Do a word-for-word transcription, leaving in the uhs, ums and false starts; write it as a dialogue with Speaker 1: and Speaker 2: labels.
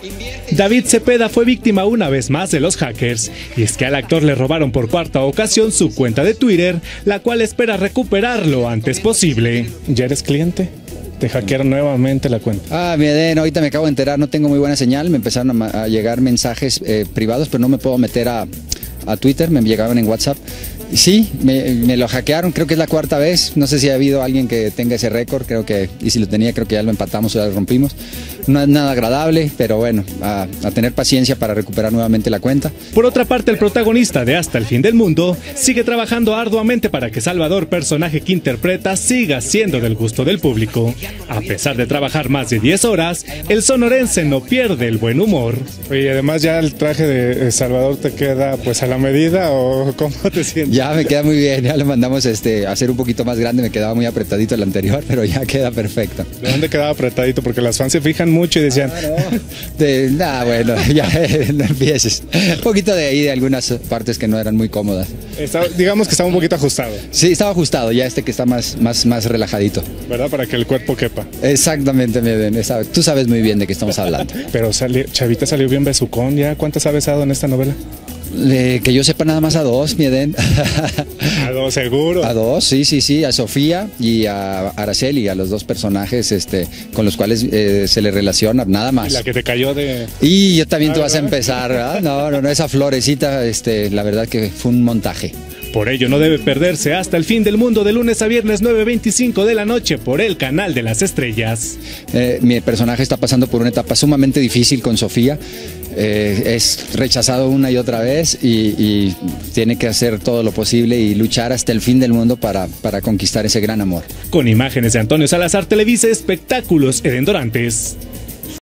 Speaker 1: David Cepeda fue víctima una vez más de los hackers, y es que al actor le robaron por cuarta ocasión su cuenta de Twitter, la cual espera recuperar lo antes posible.
Speaker 2: ¿Ya eres cliente? Te hackearon nuevamente la cuenta.
Speaker 3: Ah, mi Eden, ahorita me acabo de enterar, no tengo muy buena señal, me empezaron a, a llegar mensajes eh, privados, pero no me puedo meter a, a Twitter, me llegaban en WhatsApp. Sí, me, me lo hackearon, creo que es la cuarta vez, no sé si ha habido alguien que tenga ese récord, creo que, y si lo tenía creo que ya lo empatamos o ya lo rompimos. No es nada agradable, pero bueno, a, a tener paciencia para recuperar nuevamente la cuenta.
Speaker 1: Por otra parte, el protagonista de Hasta el Fin del Mundo sigue trabajando arduamente para que Salvador, personaje que interpreta, siga siendo del gusto del público. A pesar de trabajar más de diez horas, el sonorense no pierde el buen humor.
Speaker 2: Oye, además ya el traje de Salvador te queda pues a la medida, ¿o cómo te sientes?
Speaker 3: Ya me queda muy bien, ya lo mandamos este, a hacer un poquito más grande, me quedaba muy apretadito el anterior, pero ya queda perfecto.
Speaker 2: ¿De dónde quedaba apretadito? Porque las fans se fijan mucho y decían...
Speaker 3: Ah, no. De, nah, bueno, ya no empieces. Un poquito de ahí, de algunas partes que no eran muy cómodas.
Speaker 2: Está, digamos que estaba un poquito ajustado.
Speaker 3: Sí, estaba ajustado, ya este que está más, más, más relajadito.
Speaker 2: ¿Verdad? Para que el cuerpo quepa.
Speaker 3: Exactamente, mi Eden, tú sabes muy bien de qué estamos hablando.
Speaker 2: Pero salió, Chavita salió bien besucón, ¿ya? ¿Cuántas ha besado en esta novela?
Speaker 3: Eh, que yo sepa nada más a dos, mi Eden.
Speaker 2: A dos, seguro.
Speaker 3: A dos, sí, sí, sí, a Sofía y a Araceli, a los dos personajes este, con los cuales eh, se le relaciona, nada más.
Speaker 2: Y la que te cayó de...
Speaker 3: Y yo también ah, tú vas ¿verdad? a empezar, ¿verdad? No, no, no, esa florecita, este, la verdad que fue un montaje.
Speaker 1: Por ello no debe perderse Hasta el Fin del Mundo de lunes a viernes nueve veinticinco de la noche por el canal de las estrellas.
Speaker 3: Eh, mi personaje está pasando por una etapa sumamente difícil con Sofía. Eh, es rechazado una y otra vez y, y tiene que hacer todo lo posible y luchar hasta el fin del mundo para, para conquistar ese gran amor.
Speaker 1: Con imágenes de Antonio Salazar, Televisa Espectáculos, Eden Dorantes.